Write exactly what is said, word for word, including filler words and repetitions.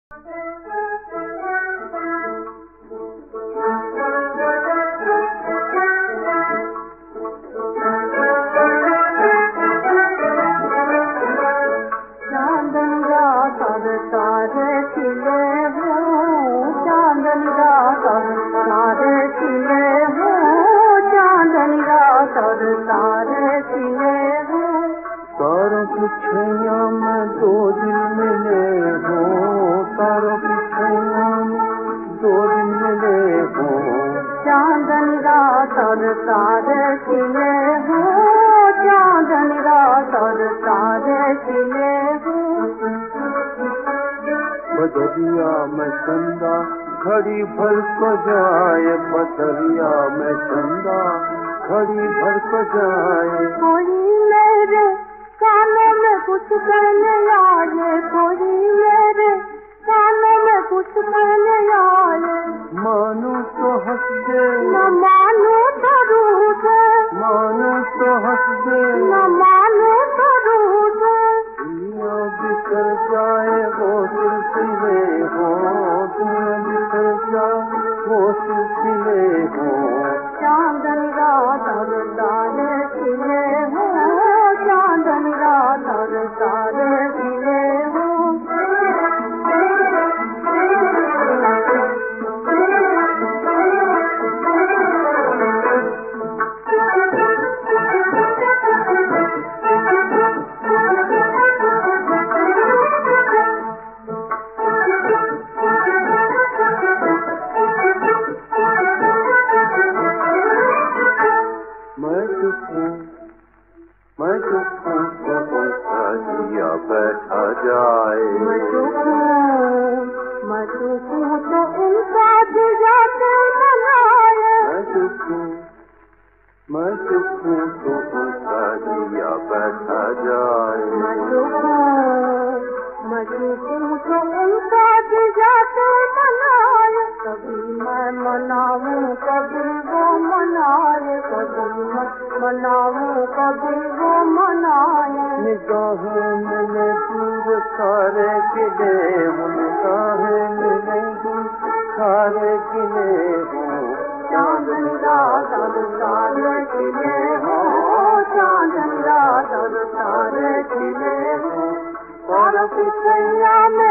तारों की छैया में दो दिल मिले हो, तारों की छैया में दो दिल मिले हो, चांदनी रात और तारे खिले हो, चांदनी रात और तारे खिले हो। बदरिया में चंदा घड़ी भर को जाए, बदरिया में चंदा घड़ी भर को जाए। कोई मेरे कानों में कुछ कहने आए, कोई मेरे कानों में कुछ कहने आए। मानू तो हंस दे, न मानू तो रूठे, मानू तो हंस दे, न मानू तो रूठे। दुनिया बिखर जाए वो सिलसिले हो, दुनिया बिखर जाए वो सिलसिले हो। चांदनी रात और तारे खिले हो, चांदनी रात और तारे खिले हो। मैं चुप हूँ, मैं चुप हूँ तो उनका जिया बैठा जाए। मैं चुप हूँ, मैं चुप हूँ तो उनका जिया मनाए। मैं चुप हूँ, मैं चुप हूँ तो उनका जिया बैठा जाए। मैं चुप हूँ, मैं चुप हूँ तो उनका जिया मनाए। कभी मैं मनाऊँ कभी वो मनाए, कभी मैं मनाऊँ कभी वो मनाए। निगाहें मिले दूर सारे गिले हो, निगाहें मिले दूर सारे गिले हो। चांदनी रात और तारे खिले हो, चांदनी रात और तारे खिले हो। तारों की छैया में